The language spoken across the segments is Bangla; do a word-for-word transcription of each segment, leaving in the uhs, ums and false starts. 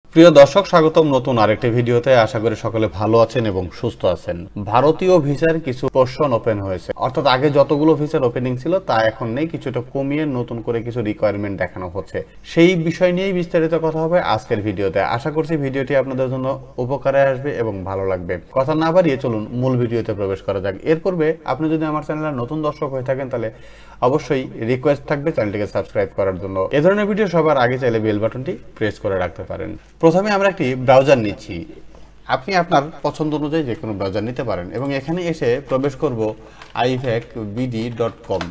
প্রিয় দর্শক, স্বাগতম নতুন আরেকটি ভিডিওতে। আশা করি সকলে ভালো আছেন এবং সুস্থ আছেন। ভারতীয় ভিসার কিছু পোর্শন ওপেন হয়েছে, অর্থাৎ আগে যতগুলো ভিসার ওপেনিং ছিল তা এখন নেই, কিছুটা কমিয়ে নতুন করে কিছু রিকোয়ারমেন্ট দেখানো হচ্ছে। সেই বিষয় নিয়েই বিস্তারিত কথা হবে আজকের ভিডিওতে। আশা করছি ভিডিওটি আপনাদের জন্য উপকারে আসবে এবং ভালো লাগবে। কথা না বাড়িয়ে চলুন মূল ভিডিওতে প্রবেশ করা যাক। এর পূর্বে আপনি যদি আমার চ্যানেলের নতুন দর্শক হয়ে থাকেন তাহলে অবশ্যই রিকোয়েস্ট থাকবে চ্যানেলটিকে সাবস্ক্রাইব করার জন্য। এ ধরনের ভিডিও সবার আগে চাইলে বেল বাটনটি প্রেস করে রাখতে পারেন। প্রথমে আমরা একটি ব্রাউজার নিচ্ছি। আপনি আপনার পছন্দ অনুযায়ী যে কোনো ব্রাউজার নিতে পারেন এবং এখানে এসে প্রবেশ করব IVAC B D dot com.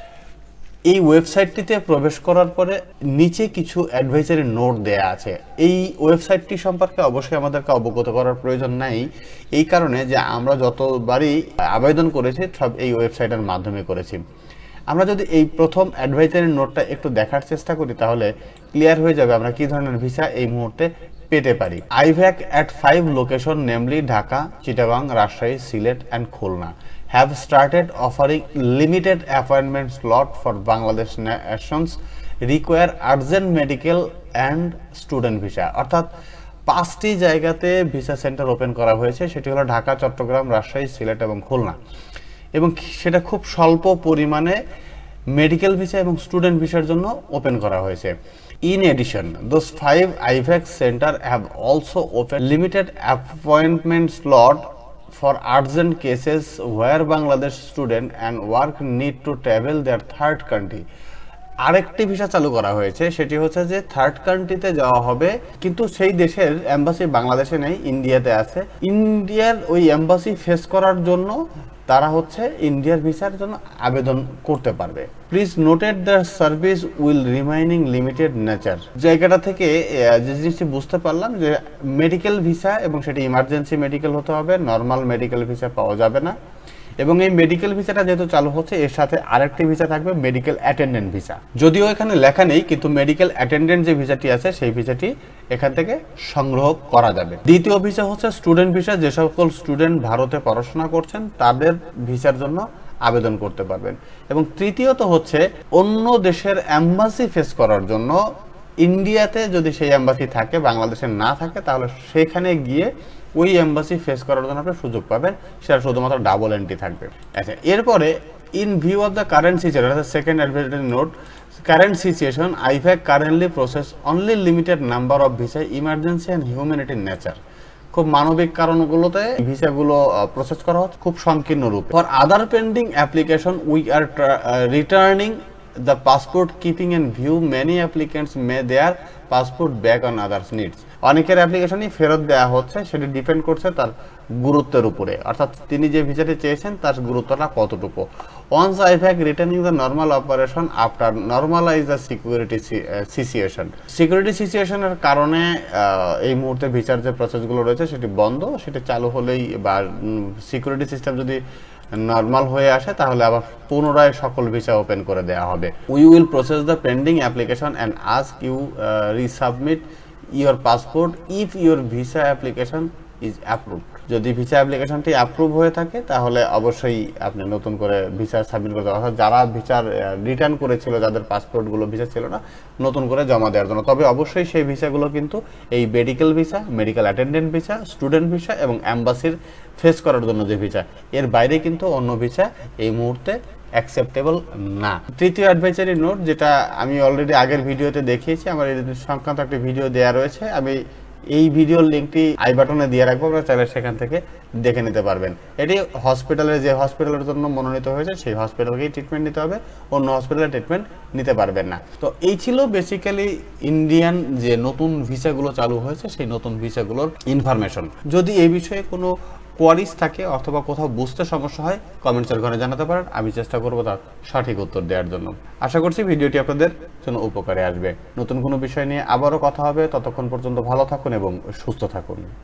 এই ওয়েবসাইটটিতে প্রবেশ করার পরে নিচে কিছু অ্যাডভাইজারি নোট দেয়া আছে। এই ওয়েবসাইটটি সম্পর্কে অবশ্যই আমাদেরকে অবগত করার প্রয়োজন নাই, এই কারণে যে আমরা যতবারই আবেদন করেছি সব এই ওয়েবসাইটের মাধ্যমে করেছি। আমরা যদি এই প্রথম অ্যাডভাইজারি নোটটা একটু দেখার চেষ্টা করি তাহলে ক্লিয়ার হয়ে যাবে আমরা কি ধরনের ভিসা এই মুহূর্তে পেতে পারি। IVAC at five location namely Dhaka, Chittagong, Rajshahi, Sylhet and Khulna have started offering limited appointment slot for Bangladesh nationals require urgent medical and student visa। অর্থাৎ পাঁচটি জায়গাতে ভিসা সেন্টার ওপেন করা হয়েছে, সেটি হলো ঢাকা, চট্টগ্রাম, রাজশাহী, সিলেট এবং খুলনা, এবং সেটা খুব স্বল্প পরিমাণে মেডিকেল ভিসা এবং স্টুডেন্ট ভিসার জন্য ওপেন করা হয়েছে। In addition, those five I VAC centers have also opened limited appointment slot for urgent cases where Bangladesh student and work need to travel their third country। আরেকটি ভিসা চালু করা হয়েছে, সেটি হচ্ছে যে থার্ড কান্ট্রিতে যাওয়া হবে, কিন্তু সেই দেশের এম্বাসি বাংলাদেশে নেই, ইন্ডিয়াতে আছে। ইন্ডিয়ার ওই এম্বাসি ফেস করার জন্য তারা হচ্ছে ইন্ডিয়ার ভিসার জন্য আবেদন করতে পারবে। Please noted the service will remaining limited nature. জায়গাটা থেকে যে জিনিসটি বুঝতে পারলাম যে মেডিকেল ভিসা, এবং সেটি ইমার্জেন্সি মেডিকেল হতে হবে, নর্মাল মেডিকেল ভিসা পাওয়া যাবে না। এবং এই মেডিকেল ভিসাটা যেহেতু চালু হচ্ছে এর সাথে আরেকটি ভিসা থাকবে, মেডিকেল অ্যাটেন্ডেন্ট ভিসা। যদিও এখানে লেখা নেই, কিন্তু মেডিকেল অ্যাটেন্ডেন্ট যে ভিসাটি আছে সেই ভিসাটি এখান থেকে সংগ্রহ করা যাবে। দ্বিতীয় ভিসা হচ্ছে স্টুডেন্ট ভিসা। যে সকল স্টুডেন্ট ভারতে পড়াশোনা করছেন তাদের ভিসার জন্য আবেদন করতে পারবেন। এবং তৃতীয়ত হচ্ছে অন্য দেশের এম্বাসি ফেস করার জন্য, ইন্ডিয়াতে যদি সেই এম্বাসি থাকে, বাংলাদেশে না থাকে, তাহলে সেখানে গিয়ে ওই এম্বাসি ফেস করার জন্য আপনি সুযোগ পাবেন, সেটা শুধুমাত্র ডাবল এন্ট্রি থাকবে। আচ্ছা, এরপরে in view of the current situation, second advisory note, current situation IVAC currently process only limited number of visa emergency and humanity nature. খুব মানবিক কারণগুলোতে ভিসাগুলো প্রসেস করা হচ্ছে খুব সংকীর্ণ রূপে। For other pending application we are returning the passport keeping in view many applicants may their passport back on others needs। অনেকের অ্যাপ্লিকেশনই ফেরত দেওয়া হচ্ছে, সেটি ডিপেন্ড করছে তার গুরুত্বের উপরে, অর্থাৎ তিনি যে ভিসাটি চেয়েছেন তার গুরুত্বটা কতটুকু। Once IVAC returning the normal operation after normalize the security situation. Security সিচুয়েশনের কারণে এই মুহূর্তে ভিসার যে প্রসেসগুলো রয়েছে সেটি বন্ধ, সেটি চালু হলেই বা সিকিউরিটি সিস্টেম যদি নর্মাল হয়ে আসে তাহলে আবার পুনরায় সকল ভিসা ওপেন করে দেওয়া হবে। We will process the pending application and ask you resubmit your passport if your visa application is approved. যদি ভিসা অ্যাপ্লিকেশনটি অ্যাপ্রুভ হয়ে থাকে তাহলে অবশ্যই আপনি নতুন করে ভিসা সাবমিট করতে হবে, অর্থাৎ যারা ভিসার রিটার্ন করেছিল, যাদের পাসপোর্টগুলো ভিসা ছিল না, নতুন করে জমা দেওয়ার জন্য। তবে অবশ্যই সেই ভিসাগুলো কিন্তু এই medical visa, medical attendant visa, student visa এবং অ্যাম্বাসির ফেস করার জন্য যে ভিসা, এর বাইরে কিন্তু অন্য ভিসা এই মুহূর্তে অ্যাকসেপ্টেবল না। তৃতীয় অ্যাডভাইজারি নোট, যেটা আমি অলরেডি আগের ভিডিওতে দেখিয়েছি, আমার এই সংক্রান্ত একটি ভিডিও দেওয়া রয়েছে, আমি এই ভিডিওর লিঙ্কটি আই বাটনে দিয়ে রাখবো, আপনারা চাইলে সেখান থেকে দেখে নিতে পারবেন। এটি হসপিটালে, যে হসপিটালের জন্য মনোনীত হয়েছে সেই হসপিটালকেই ট্রিটমেন্ট নিতে হবে, অন্য হসপিটালে ট্রিটমেন্ট নিতে পারবেন না। তো এই ছিল বেসিক্যালি ইন্ডিয়ান যে নতুন ভিসাগুলো চালু হয়েছে সেই নতুন ভিসাগুলোর ইনফরমেশন। যদি এই বিষয়ে কোনো কোয়ারিজ থাকে অথবা কোথাও বুঝতে সমস্যা হয় কমেন্টসের ঘরে জানাতে পারেন, আমি চেষ্টা করবো তার সঠিক উত্তর দেওয়ার জন্য। আশা করছি ভিডিওটি আপনাদের জন্য উপকারে আসবে। নতুন কোনো বিষয় নিয়ে আবারও কথা হবে, ততক্ষণ পর্যন্ত ভালো থাকুন এবং সুস্থ থাকুন।